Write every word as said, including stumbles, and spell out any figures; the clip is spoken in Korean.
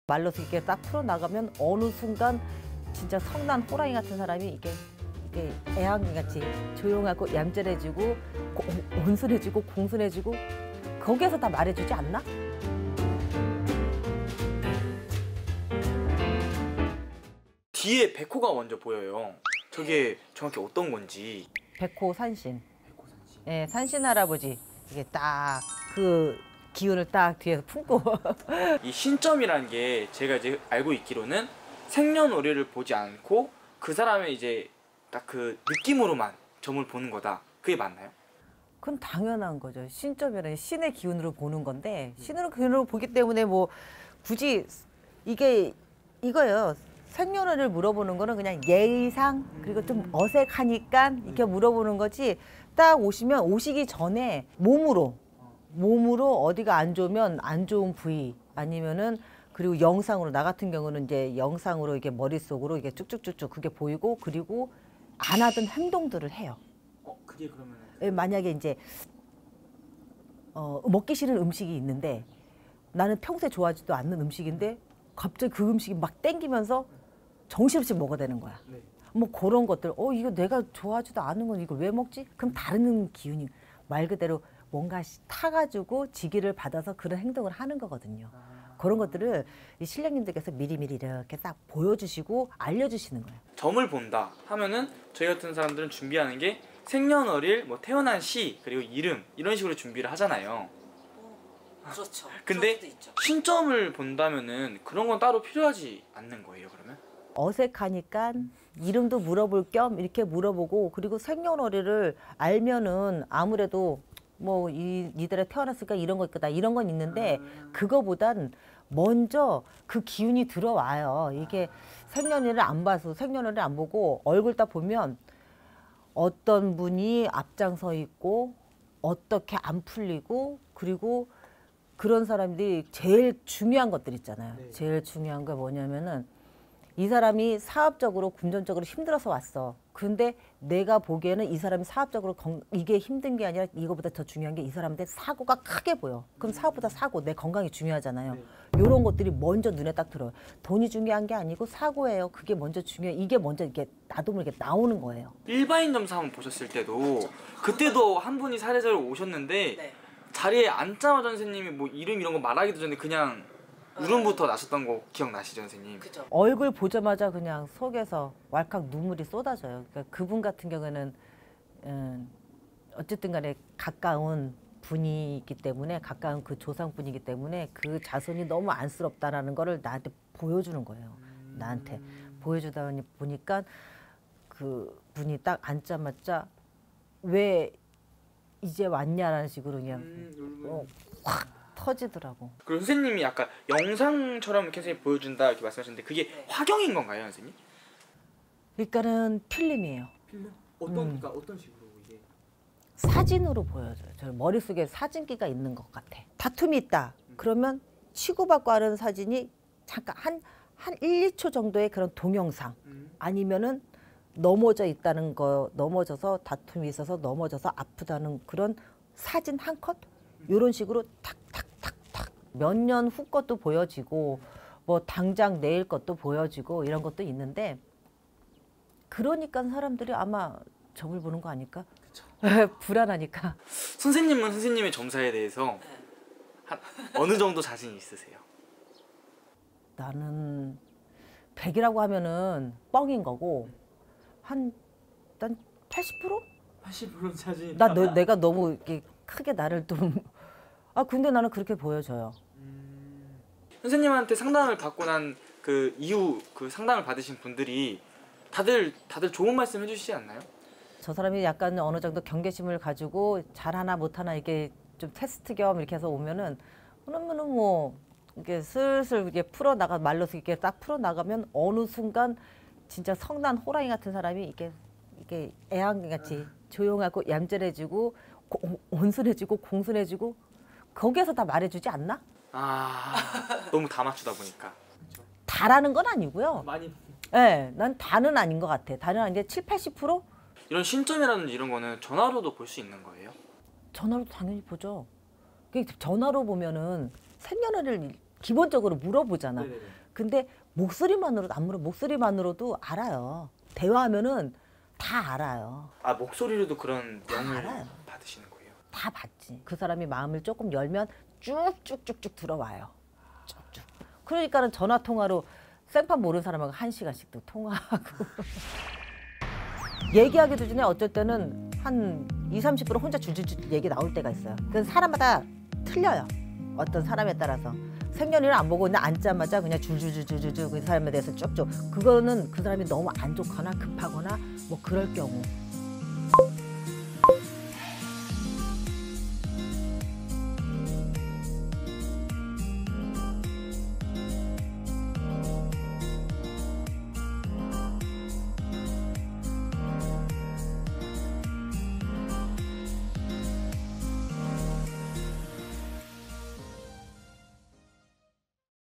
말로서 이렇게 딱 풀어나가면 어느 순간 진짜 성난 호랑이 같은 사람이 이게 이게 애완견같이 조용하고 얌전해지고 고, 온순해지고 공손해지고 거기에서 다 말해주지 않나? 뒤에 백호가 먼저 보여요. 저게 정확히 어떤 건지. 백호 산신. 백호 산신. 예, 산신 할아버지. 이게 딱 그 기운을 딱 뒤에서 품고. 이 신점이라는 게 제가 이제 알고 있기로는 생년월일을 보지 않고 그 사람의 이제 딱 그 느낌으로만 점을 보는 거다. 그게 맞나요? 그건 당연한 거죠. 신점이라는 신의 기운으로 보는 건데 신의 기운으로 보기 때문에 뭐 굳이 이게 이거예요. 생년월일을 물어보는 거는 그냥 예의상 그리고 좀 어색하니까 이렇게 물어보는 거지. 딱 오시면 오시기 전에 몸으로 몸으로 어디가 안 좋으면 안 좋은 부위 아니면은 그리고 영상으로 나 같은 경우는 이제 영상으로 이게 머릿속으로 이게 쭉쭉쭉쭉 그게 보이고 그리고 안 하던 행동들을 해요. 어, 그게 그러면 예, 만약에 이제 어, 먹기 싫은 음식이 있는데 나는 평소에 좋아하지도 않는 음식인데 갑자기 그 음식이 막 땡기면서 정신없이 먹어야 되는 거야. 네. 뭐 그런 것들. 어 이거 내가 좋아하지도 않은 건 이걸 왜 먹지? 그럼 다른 기운이 말 그대로 뭔가 타가지고 지기를 받아서 그런 행동을 하는 거거든요. 아. 그런 것들을 이 신령님들께서 미리미리 이렇게 싹 보여주시고 알려주시는 거예요. 점을 본다 하면은 저희 같은 사람들은 준비하는 게 생년월일, 뭐 태어난 시, 그리고 이름 이런 식으로 준비를 하잖아요. 그렇죠. 근데 그럴 수도 있죠. 신점을 본다면은 그런 건 따로 필요하지 않는 거예요, 그러면? 어색하니까 이름도 물어볼 겸 이렇게 물어보고 그리고 생년월일을 알면은 아무래도 뭐 이, 이들에 태어났으니까 이런 거 있거다 이런 건 있는데 그거보단 먼저 그 기운이 들어와요. 이게 생년월일을 안 봐서 생년월일을 안 보고 얼굴 딱 보면 어떤 분이 앞장서 있고 어떻게 안 풀리고 그리고 그런 사람들이 제일 중요한 것들 있잖아요. 네. 제일 중요한 게 뭐냐면은 이 사람이 사업적으로 금전적으로 힘들어서 왔어. 그런데 내가 보기에는 이 사람이 사업적으로 건, 이게 힘든 게 아니라 이거보다 더 중요한 게 이 사람한테 사고가 크게 보여. 그럼 사업보다 사고, 내 건강이 중요하잖아요. 네. 이런 것들이 먼저 눈에 딱 들어요. 돈이 중요한 게 아니고 사고예요. 그게 먼저 중요해. 이게 먼저 이게 나도 모르게 나오는 거예요. 일반인 점사 한번 보셨을 때도 그때도 한 분이 사례자로 오셨는데 네. 자리에 앉자마자 선생님이 뭐 이름 이런 거 말하기도 전에 그냥 울음부터 나셨던 거 기억나시죠, 선생님? 그죠. 얼굴 보자마자 그냥 속에서 왈칵 눈물이 쏟아져요. 그러니까 그분 같은 경우에는 음, 어쨌든 간에 가까운 분이기 때문에 가까운 그 조상분이기 때문에 그 자손이 너무 안쓰럽다라는 거를 나한테 보여주는 거예요. 나한테 보여주다 보니까 그 분이 딱 앉자마자 왜 이제 왔냐라는 식으로 그냥 어, 확 터지더라고. 그리고 선생님이 아까 영상처럼 이렇게 선생님 보여준다 이렇게 말씀하셨는데 그게 네. 화경인 건가요, 선생님? 그러니까는 필름이에요. 필름? 어떤 음. 그러니까 어떤 식으로 이게? 사진으로 보여줘요. 저 머릿속에 사진기가 있는 것 같아. 다툼이 있다. 그러면 치고받고 하는 사진이 잠깐 한, 한 일, 이 초 정도의 그런 동영상 음. 아니면은 넘어져 있다는 거, 넘어져서 다툼이 있어서 넘어져서 아프다는 그런 사진 한 컷? 이런 식으로 탁탁탁탁 몇 년 후 것도 보여지고 뭐 당장 내일 것도 보여지고 이런 것도 있는데 그러니까 사람들이 아마 점을 보는 거 아닐까? 그쵸. 불안하니까. 선생님은 선생님의 점사에 대해서 네. 한 어느 정도 자신 있으세요? 나는 백이라고 하면은 뻥인 거고 한 난 팔십 퍼센트? 팔십 퍼센트 자신 나 너, 내가 너무 이렇게 크게 나를 좀 아 근데 나는 그렇게 보여져요. 음... 선생님한테 상담을 받고 난 그 이후 그 상담을 받으신 분들이 다들 다들 좋은 말씀 해주시지 않나요? 저 사람이 약간 어느 정도 경계심을 가지고 잘하나 못하나 이렇게 좀 테스트 겸 이렇게 해서 오면은 그러면은 뭐 이렇게 슬슬 이게 풀어 나가 말로서 이렇게 딱 풀어 나가면 어느 순간 진짜 성난 호랑이 같은 사람이 이게 이게 애완견같이 조용하고 얌전해지고 고, 온순해지고 공손해지고 거기에서 다 말해주지 않나? 아 너무 다 맞추다 보니까 다라는 건 아니고요. 많이 예, 네, 난 다는 아닌 것 같아. 다는 아닌데 칠, 팔십 퍼센트? 이런 신점이라든지 이런 거는 전화로도 볼 수 있는 거예요? 전화로 당연히 보죠. 전화로 보면은 생년월일 기본적으로 물어보잖아. 네네네. 근데 목소리만으로도 안 물어. 목소리만으로도 알아요. 대화하면은 다 알아요. 아 목소리로도 그런 다 명을 알아요. 받으시는 거예요? 다 받지. 그 사람이 마음을 조금 열면 쭉쭉쭉쭉 들어와요. 쭉쭉. 그러니까는 전화 통화로 생판 모르는 사람하고 한 시간씩 또 통화하고 얘기하기도 전에 어쩔 때는 한 이삼십 분을 혼자 줄줄줄 얘기 나올 때가 있어요. 그 사람마다 틀려요. 어떤 사람에 따라서. 생년일을 안 보고 그냥 앉자마자 그냥 줄줄줄줄줄 그 사람에 대해서 쭉쭉. 그거는 그 사람이 너무 안 좋거나 급하거나 뭐 그럴 경우.